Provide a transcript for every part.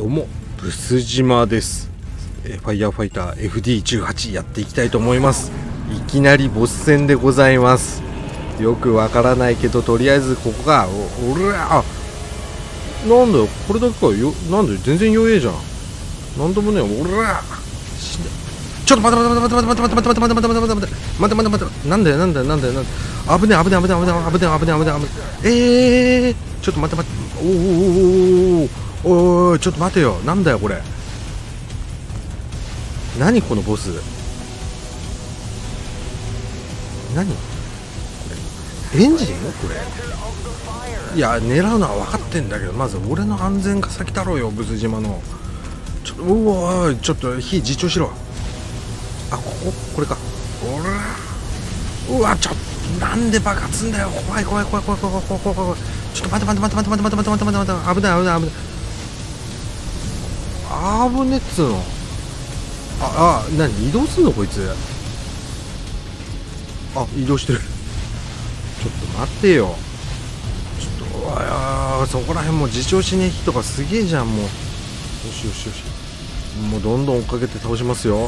どうもブス島です。ファイヤーファイター FD18 やっていきたいと思います。いきなりボス戦でございます。よくわからないけど、とりあえずここが俺らなんだよ、これだけかよ。なんで全然弱えじゃん。なんでもね、俺らちょっと待って待って待って待って待って待って待って待って待って待って待って待ってなんだよなんだよなんだよなんだよ、危ねえ危ねえ危ねえ危ねえ危ねえ危ねえ危ねえ、ちょっと待って待って、おーちょっと待てよ、なんだよこれ、何このボス、何これ、エンジンこれ、いや狙うのは分かってんだけど、まず俺の安全が先だろうよ、ブス島の。ちょっとうわ、ちょっと火自重しろ。あ、これか。うわ、ちょっとなんで爆発すんだよ、怖い怖い怖い怖い怖い怖い怖い怖い。ちょっと待って待って待って待って待って待って待って待って待って、危ない危ない危ない危ねっつうの。何移動すんのこいつ。移動してる。ちょっと待ってよ、ちょっとそこら辺も自重しねえ人がすげえじゃん。もうよしよしよし、もうどんどん追っかけて倒しますよ。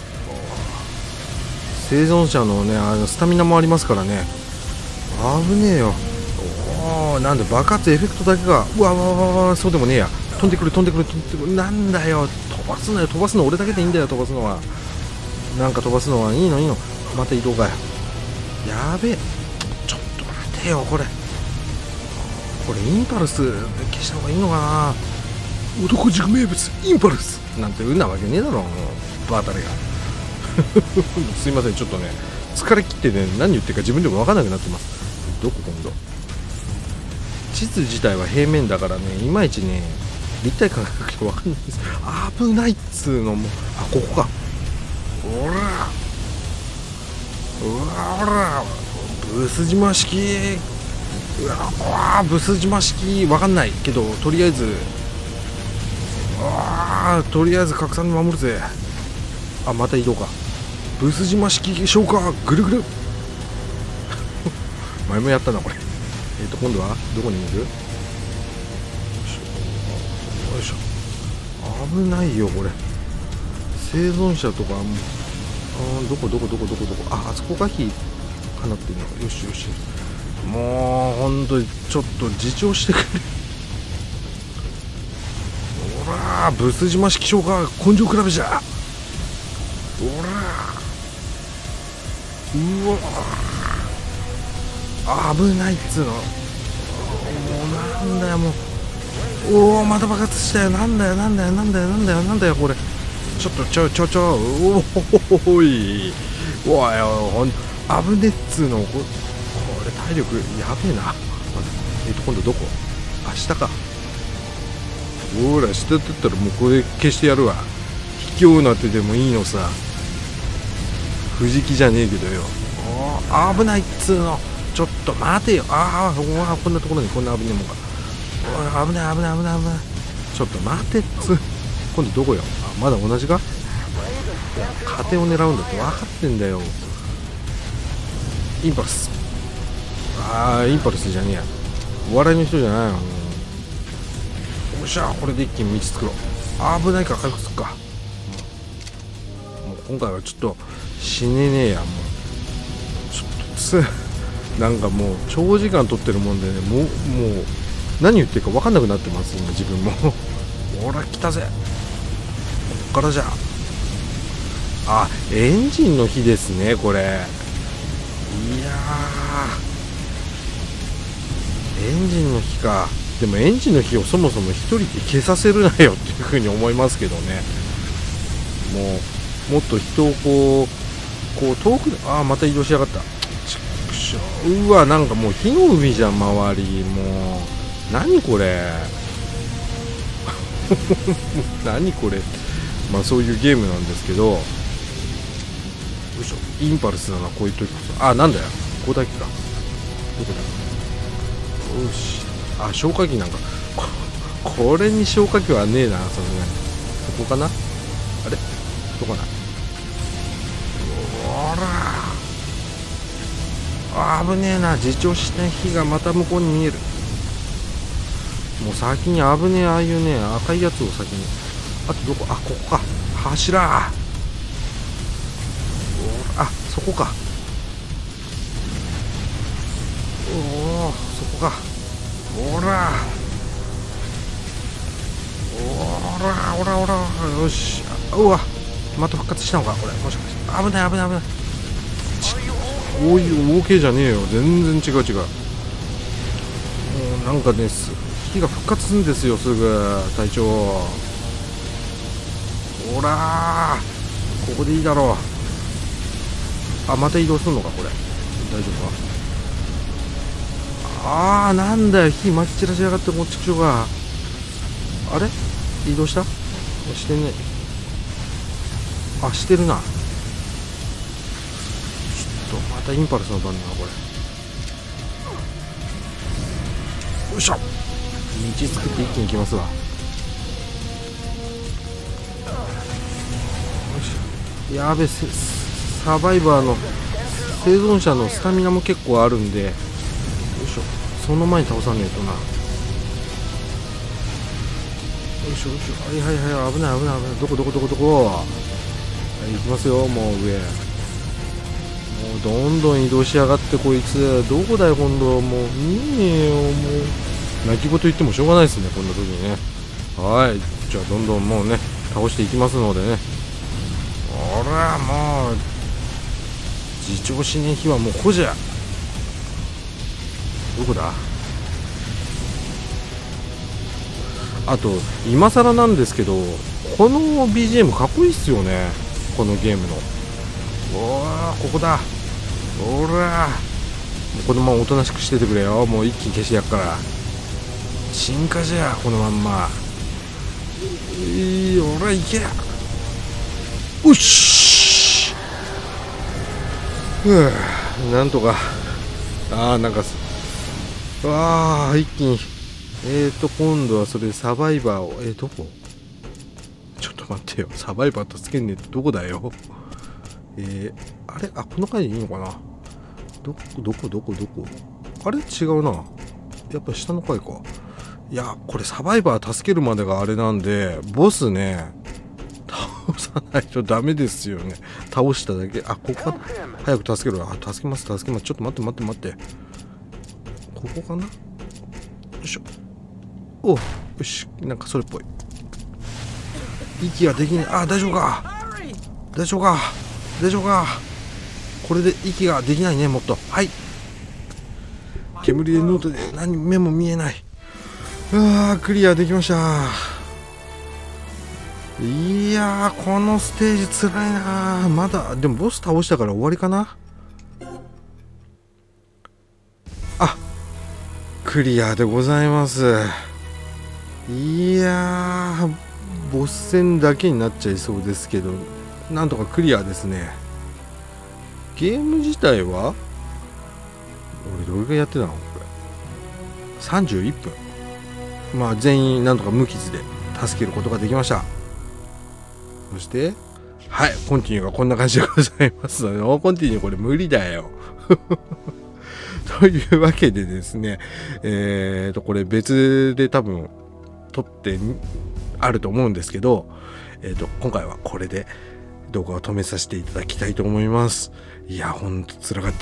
生存者のね、スタミナもありますからね、危ねえよ。なんで爆発エフェクトだけが、うわわわわ、そうでもねえや、飛んでくる飛んでくる飛んでくる、なんだよ、飛ばすのよ、飛ばすの俺だけでいいんだよ、飛ばすのは、なんか飛ばすのはいいのいいの、また移動かよ、やべえ、ちょっと待てよ、これインパルス消した方がいいのかな。男塾名物インパルスなんてうんなわけねえだろ、もうバータレがすいません、ちょっとね疲れ切ってね、何言ってるか自分でも分からなくなってます。どこ今度、地図自体は平面だからね、いまいちね立体感がなくて分かんないです。危ないっつうのも、ここか、おらうわブス島式、ブス島式分かんないけど、とりあえずとりあえず拡散に守るぜ。また移動か、ブス島式消火ぐるぐる前もやったなこれ。今度はどこにいる。よいしょ、危ないよこれ、生存者とかもどこあそこが火放ってるの。よしよし、もうほんとにちょっと自重してくれ。ほらブス島式消火根性比べじゃ。ほらうわ危ないっつうの。もうなんだよもう、また爆発したよ。なんだよなんだよなんだよなんだよなんだよこれ。ちょっとおいほん危ねっつうの。これ体力やべえな。今度どこ、下か。ほら下だったらもうこれ消してやるわ。卑怯なってでもいいのさ、藤木じゃねえけどよ。危ないっつうの。ちょっと待てよ。こんなところにこんな危ねえもんか。危ない危ない危ない危ない。ちょっと待てっつ。今度どこよ。まだ同じか。盾を狙うんだって分かってんだよ。インパルス。インパルスじゃねえや、お笑いの人じゃないの。よっしゃ、これで一気に道作ろう。危ないから回復すっか。もう今回はちょっと死ねねえや。もうちょっとなんかもう長時間撮ってるもんでね、もう何言ってるか分かんなくなってます今自分もほら来たぜ、こっからじゃ。エンジンの火ですねこれ。いやエンジンの火か。でもエンジンの火をそもそも一人で消させるなよっていうふうに思いますけどね。もっと人をこう遠くで、また移動しやがった。うわ、なんかもう火の海じゃん周り。もう何これ何これ。そういうゲームなんですけど、よいしょ、インパルスだなこういう時こそ。なんだよ、ここだけか。どこだ。よし、消火器なんかこれに消火器はねえな、さすがに。ここかな、あれどこかな。危ねえな、自重して火がまた向こうに見える。 もう先に危ねえ、ああいうね赤いやつを先に。あとどこ、あ、ここか、柱。あ、そこか。おお、そこか。おらおらおらおら、よし。うわ、また復活したのかこれ。もしかして危ない危ない危ない。おい、OK じゃねえよ、全然違う違う。もうなんかね、火が復活するんですよ、すぐ。隊長、ほらー、ここでいいだろう。あ、また移動するのかこれ。大丈夫か。ああ、なんだよ、火まき散らしやがって、こっちくしょうが。あれ、移動した？してね。あ、してるな。ちょっとまたインパルスの番だなこれ。よいしょ、道作って一気に行きますわ。よいしょ、やべ、サバイバーの生存者のスタミナも結構あるんで、よいしょ、その前に倒さねえとな。よいしょよいしょ、はいはいはい、危ない危ない危ない。どこどこどこどこ。はい、行きますよ、もう上。もうどんどん移動しやがって、こいつどこだよ今度。もう見えよ、もう泣き言言ってもしょうがないですね、こんな時にね。はい、じゃあどんどんもうね倒していきますのでね。ほらもう自重しねえ日はもうこじゃ。どこだ。あと今更なんですけど、この BGM かっこいいっすよね、このゲームの。おー、ここだ。ほらもうこのままおとなしくしててくれよ。もう一気に消してやっから。進化じゃこのまんま。ほら行け。うっしー、なんとか。ああ、なんかああ、一気に。今度はそれサバイバーを、どこ？ちょっと待ってよ、サバイバー助けんねえってどこだよ。あれ、あ、この回でいいのかな。どこあれ違うな。やっぱ下の回か。いや、これサバイバー助けるまでがあれなんで、ボスね倒さないとダメですよね。倒しただけ。あ、ここかな。早く助けろ。あ、助けます。ちょっと待ってここかな。よいしょ。お、よし、なんかそれっぽい。息ができない。あ、大丈夫か。これで息ができないね、もっと。はい、煙でノートで目も見えない。クリアできました。いやー、このステージつらいな。まだでもボス倒したから終わりかな。あ、クリアでございます。いやー、ボス戦だけになっちゃいそうですけど、なんとかクリアですね。ゲーム自体は俺どれぐらいやってたのこれ。31分。まあ全員なんとか無傷で助けることができました。そしてはい、コンティニューがこんな感じでございますので、コンティニューこれ無理だよ。というわけでですね、これ別で多分撮ってあると思うんですけど、今回はこれで動画を止めさせていただきたいと思います。いや、ほんとつらかった。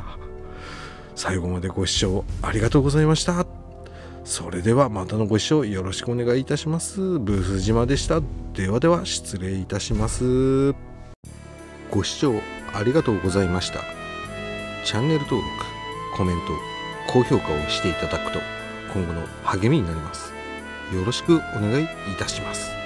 最後までご視聴ありがとうございました。それではまたのご視聴よろしくお願いいたします。ブース島でした。ではでは失礼いたします。ご視聴ありがとうございました。チャンネル登録、コメント、高評価をしていただくと今後の励みになります。よろしくお願いいたします。